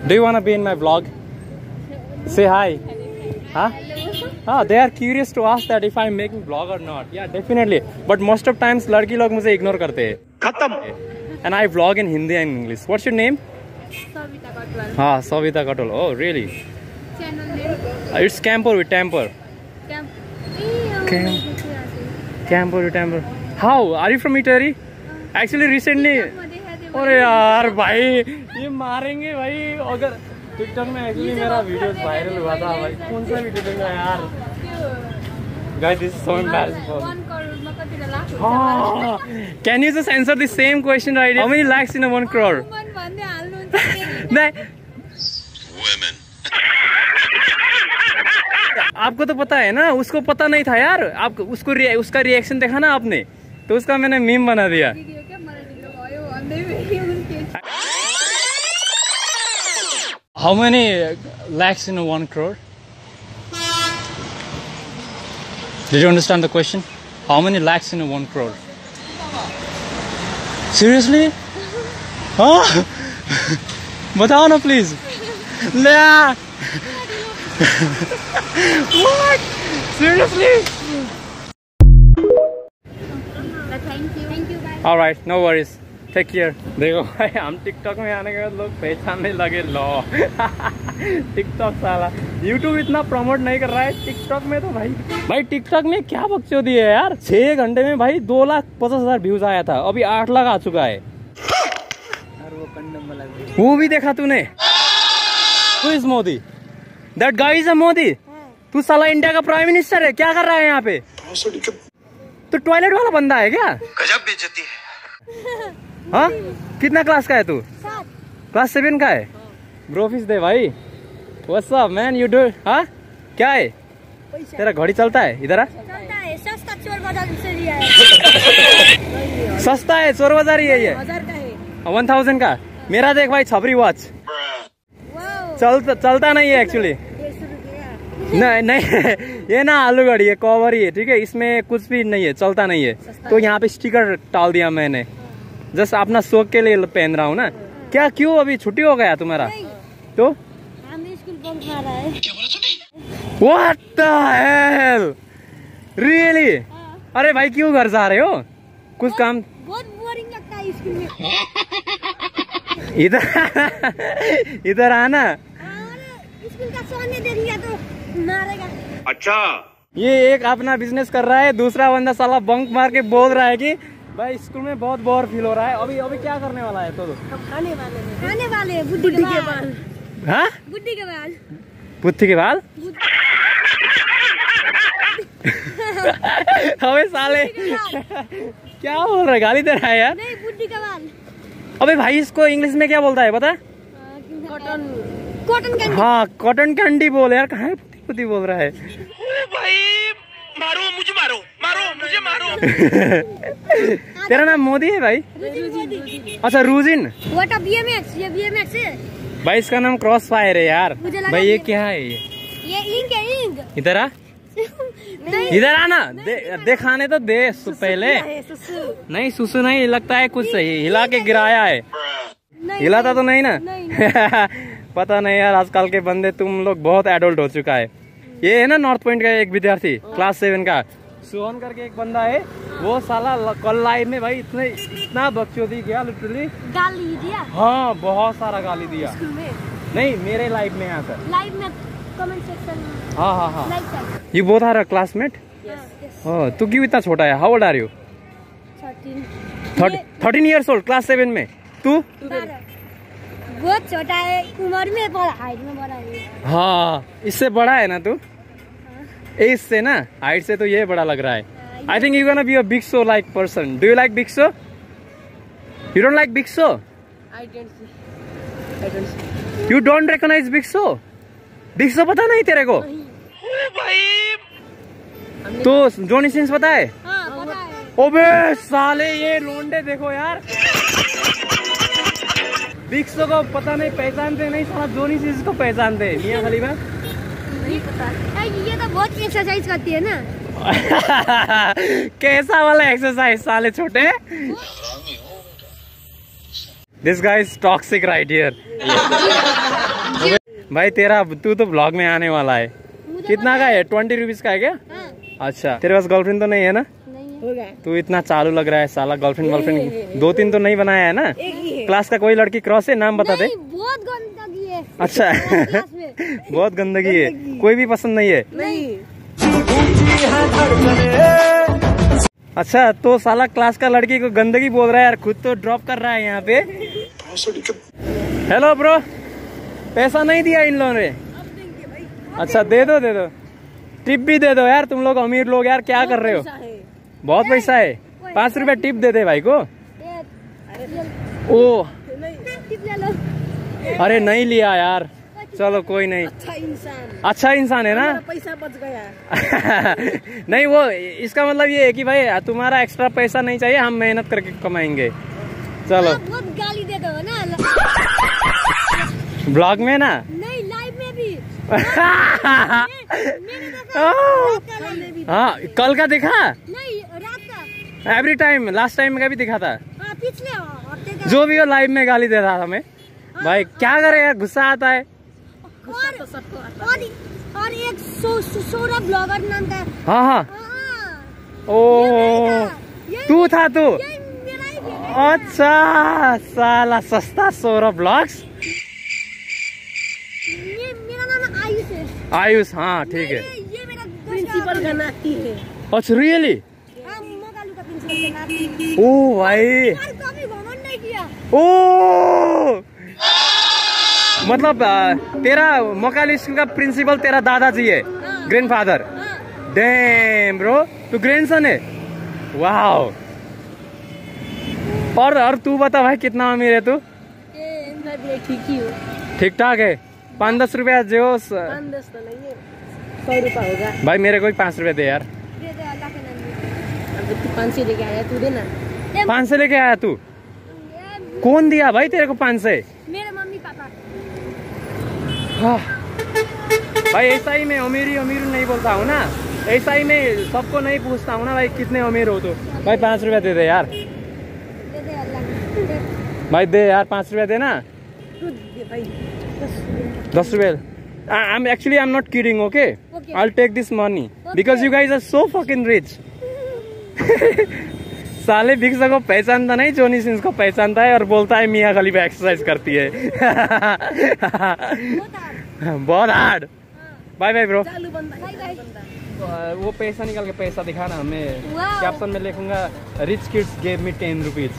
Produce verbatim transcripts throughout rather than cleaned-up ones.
Do you wanna be in my vlog? Say hi. Huh? Ah, they are curious to ask that if I'm making vlog or not. Yeah, definitely. But most of times लड़की लोग मुझे ignore करते हैं. खत्म. And I vlog in Hindi and English. What's your name? Savita Katwal. हाँ, Savita Katwal. Oh, really? Channel name? Uh, it's Camper with Temper. Camp. Camp. Camper with Temper. How? Are you from Italy? Actually, recently. अरे यार भाई ये मारेंगे भाई अगर TikTok में actually मेरा वीडियो वायरल हुआ था भाई कौन सा वीडियो था यार guys this is so embarrassing हां can you just answer the same question right how many likes in one crore नहीं आपको तो पता है ना उसको पता नहीं था यार आप उसको रि, उसका रिएक्शन देखा ना आपने तो उसका मैंने मीम बना दिया How many lakhs in one crore? Did you understand the question? How many lakhs in one crore? Seriously? Huh? बताओ ना please. Nah. What? Seriously? Thank you. Thank you. Bye. All right, no worries. Take care. देखो भाई हम TikTok में आने के बाद लोग पहचानने लगे लो टिकटॉक साला यूट्यूब इतना प्रमोट नहीं कर रहा है टिकटॉक में तो भाई भाई टिकटॉक में क्या बकचोदी है यार छह घंटे में भाई दो लाख पचास हजार व्यूज आया था अभी आठ लाख आ चुका है और वो कंडम वाला वो भी देखा तूने Who is Modi that guy is a Modi तू साला इंडिया का प्राइम मिनिस्टर है क्या कर रहा है यहाँ पे तो टॉयलेट वाला बंदा है क्या गजब बेइज्जती है हाँ कितना क्लास का है तू क्लास सेवन का है ब्रोफिस दे भाई what's up man you do हाँ क्या है तेरा घड़ी चलता है इधर आ सस्ता चोर बाजार से लिया है सस्ता है चोर बाजार ही है ये वन थाउजेंड का मेरा देख भाई छपरी वॉच चल चलता नहीं है एक्चुअली नहीं नहीं ये ना आलू घड़ी है कवर ही है ठीक है इसमें कुछ भी नहीं है चलता नहीं है तो यहाँ पे स्टिकर डाल दिया मैंने जस्ट अपना शौक के लिए पहन रहा हूँ ना क्या क्यों अभी छुट्टी हो गया तुम्हारा तो What the hell? Really? अरे भाई क्यों घर जा रहे हो कुछ काम बहुत बोरिंग लगता है स्कूल में इधर इधर आना स्कूल का सोने दे दिया तो मारेगा अच्छा ये एक अपना बिजनेस कर रहा है दूसरा बंदा साला बंक मार के बोल रहा है कि भाई स्कूल में बहुत बोर फील हो रहा है अभी अभी क्या करने वाला है तो खाने वाले हैं खाने वाले हैं बुद्धि के बाल हाँ बुद्धि के बाल बुद्धि के बाल अबे साले क्या बोल रहा है गाली दे रहा है यार नहीं बुद्धि का बाल अबे भाई इसको इंग्लिश में क्या बोलता है पता कॉटन कॉटन कैंडी हाँ कॉटन कैंडी बोल यार कहाँ बुद्धि बुद्धि बोल रहा है भाई मारो मुझे मारो मारो मुझे मारो तेरा नाम मोदी है भाई अच्छा रूजिन व्हाट अप बीएमएक्स ये बीएमएक्स है भाई इसका नाम क्रॉस फायर है यार भाई ये क्या है ये ये इंक है इंक इधर आ इधर आना दे, दिखाने तो दे पहले नहीं सुसु नहीं लगता है कुछ सही हिला के गिराया है हिलाता तो नहीं ना पता नहीं यार आजकल के बंदे तुम लोग बहुत एडल्ट हो चुका है ये है ना नॉर्थ पॉइंट का एक विद्यार्थी क्लास सेवन का सोहन करके एक बंदा है वो साला कल लाइव में भाई इतने इतना बकचोदी किया लिटरली गाली दिया हाँ बहुत सारा गाली दिया नहीं मेरे लाइव में यहाँ सर लाइव में कमेंट सेक्शन में हाँ हाँ हाँ ये बहुत सारा क्लासमेट हाँ तू क्यों इतना छोटा है how old are you thirteen years old class seven में तू बहुत छोटा है उम्र में बड़ा हाइट में बड़ा है हाँ इससे बड़ा है ना तू एज से ना हाइट से तो ये बड़ा लग रहा है I think you gonna be a Big Show like person do you like Big Show you don't like Big Show I don't see I don't see you don't recognise Big Show Big Show पता नहीं तेरे को भाई तो Johnny Sins पता है हाँ पता है ओबे साले ये लोंडे देखो यार बिग शो को पता नहीं पहचानते नहीं साला जॉनी सिंस को पहचानते मियां खलीफा नहीं पता ये तो बहुत एक्सरसाइज करती है ना कैसा वाला एक्सरसाइज साले छोटे this guy is toxic right here भाई तेरा तू तो ब्लॉग में आने वाला है। कितना का है? ट्वेंटी रुपीज का है क्या? अच्छा, तेरे पास गर्लफ्रेंड तो नहीं है ना? तू इतना चालू लग रहा है साला। गर्लफ्रेंड गर्लफ्रेंड दो तीन तो नहीं बनाया है ना? क्लास का कोई लड़की क्रॉस है? नाम बता दे। बहुत गंदगी है। अच्छा बहुत गंदगी है, कोई भी पसंद नहीं है? नहीं। अच्छा, तो साला क्लास का लड़की को गंदगी बोल रहा है यार, खुद तो ड्रॉप कर रहा है यहाँ पे। हेलो ब्रो, पैसा नहीं दिया इन लोगों ने? अच्छा दे दो दे दो, टिप भी दे दो यार। तुम लोग अमीर लोग यार क्या कर रहे हो? बहुत पैसा है। पाँच रुपया टिप दे दे भाई को। ओ अरे नहीं लिया यार, चलो कोई नहीं। अच्छा इंसान, अच्छा इंसान है ना? पैसा बच गया। नहीं, वो इसका मतलब ये है कि भाई तुम्हारा एक्स्ट्रा पैसा नहीं चाहिए, हम मेहनत करके कमाएंगे। चलो बहुत गाली दे दो ना ब्लॉग में ना? नहीं, लाइव में भी। हाँ, कल का दिखा? नहीं, रात का। एवरी टाइम, लास्ट टाइम का भी दिखा था। हाँ, पिछले हफ्ते का। जो भी हो लाइव में गाली दे रहा था हमें। भाई क्या करे यार, गुस्सा आता है। और, तो सबको आता और, और एक सो, सो, सौरभ ब्लॉगर नाम का। हाँ हाँ, हाँ, ओ तू था तू? ये मेरा ही है। अच्छा साला सस्ता सौरभ ब्लॉग्स। ये मेरा नाम आयुष है। आयुष, हाँ ठीक है। ये, ये मेरा प्रिंसिपल का नाती है। अच्छा रियली? हाँ, मोगालू का प्रिंसिपल का नाती। ओ भाई, यार कभी घमंड नहीं किया। ओ मतलब आ, तेरा मोकाली स्कूल का प्रिंसिपल तेरा दादाजी है? हाँ। ग्रैंडफादर? हाँ। डैम ब्रो, तू ग्रैंडसन है? वाओ। और और तू बता भाई, कितना अमीर है तू? ये ठीक ही हो। ठीक ठाक है। पाँच दस रुपया जो पाँच दस तो नहीं है, सौ रुपया होगा। भाई मेरे को भी पाँच रुपया दे यार। दे दे, अल्लाह के नाम में। अब तू पाँच सौ लेके आया, तू देना। पाँच सौ लेके आया तू? कौन दिया भाई तेरे को पाँच सौ? मेरे मम्मी पापा। हाँ। भाई ऐसा ही मैं अमीरी अमीर नहीं बोलता हूँ ना, ऐसा ही मैं सबको नहीं पूछता हूँ ना भाई कितने अमीर हो तो। भाई पाँच रुपया दे दे यार। दे दे, अल्लाह के नाम में। भाई दे यार, पाँच रुपया देना। तू दे भाई, दस रुपया। I am actually I am not kidding, okay? I will take this money because you guys are so fucking rich. साले भिक्षा को पहचानता नहीं, जोनी सिंस को पहचानता है और बोलता है मियाँ खलीफा एक्सरसाइज करती है। बहुत हार्ड। Bye bye bro. वो पैसा निकाल के पैसा दिखाना, हमें कैप्शन में लिखूंगा rich kids gave me ten rupees.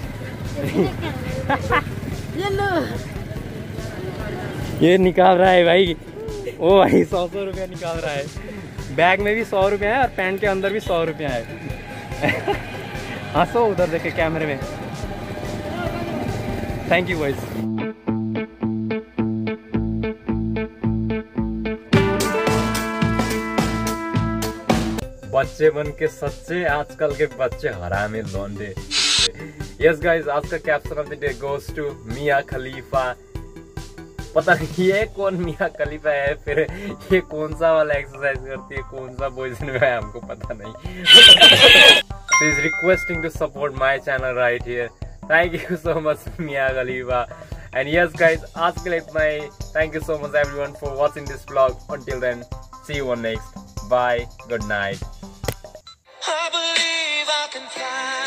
ये निकाल रहा है भाई, ओ भाई सौ सौ रुपया निकाल रहा है। बैग में भी सौ रुपया है और पैंट के अंदर भी सौ रुपया है। हंसो उधर देखे कैमरे में। Thank you boys. बच्चे बन के सच्चे, आजकल के बच्चे हरामी लौंडे। यस गाइस, आज का caption of the day goes to Mia Khalifa. पता नहीं ये कौन मियाँ खलीफा है, फिर ये कौन सा वाला एक्सरसाइज करती है, कौन सा पोजीशन में है, हमको पता नहीं। She is requesting to support my channel right here. Thank you so much Mia Khalifa. And yes guys, आज के लिए इतना ही। Thank you so much everyone for watching this vlog. Until then, see you on next. Bye. Good night. I believe I can fly.